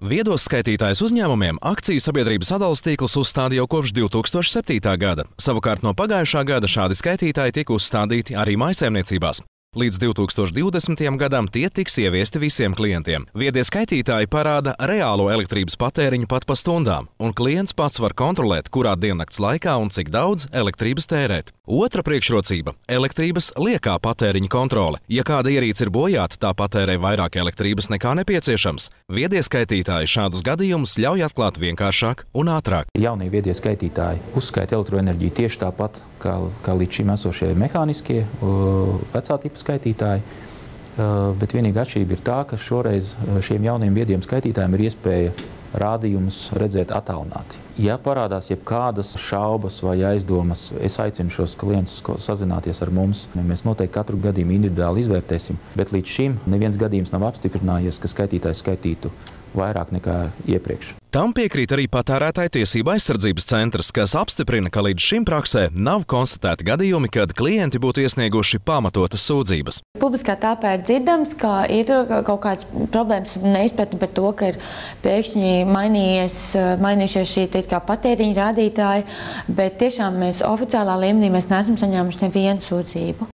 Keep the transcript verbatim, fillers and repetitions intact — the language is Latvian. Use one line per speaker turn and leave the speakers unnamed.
Viedos skaitītājus uzņēmumiem akciju sabiedrības sadales tīkls uzstāda jau kopš divi tūkstoši septītā gada. Savukārt no pagājušā gada šādi skaitītāji tika uzstādīti arī mājsaimniecībās. Līdz divi tūkstoši divdesmitajam gadam tie tiks ieviesti visiem klientiem. Viedie skaitītāji parāda reālo elektrības patēriņu pat pa stundām, un klients pats var kontrolēt, kurā diennakts laikā un cik daudz elektrības tērēt. Otra priekšrocība – elektrības liekā patēriņa kontrole. Ja kāda ierīce ir bojāta, tā patērē vairāk elektrības nekā nepieciešams. Viedie skaitītāji šādus gadījumus ļauj atklāt vienkāršāk un ātrāk.
Jaunie viedie skaitītāji uzskaita elektroenerģiju tieši tāpat, kā, kā līdz šim esošie mehāniskie vecā tipa skaitītāji, bet vienīgā atšķirība ir tā, ka šoreiz šiem jauniem viediem skaitītājiem ir iespēja rādījumus redzēt attālināti. Ja parādās jebkādas šaubas vai aizdomas, es aicinu šos klientus sazināties ar mums. Mēs noteikti katru gadījumu individuāli izvērtēsim, bet līdz šim neviens gadījums nav apstiprinājies, ka skaitītājs skaitītu vairāk nekā iepriekš.
Tam piekrīt arī Patērētāju tiesību aizsardzības centrs, kas apstiprina, ka līdz šim praksē nav konstatēti gadījumi, kad klienti būtu iesnieguši pamatotas sūdzības.
Publiskā telpā ir dzirdams, ka ir kaut kāds problēmas neizpratne par to, ka ir pēkšņi mainījies, mainījušies šī kā patēriņa rādītāji, bet tiešām mēs oficiālā līmenī mēs neesam saņēmuši nevienu sūdzību.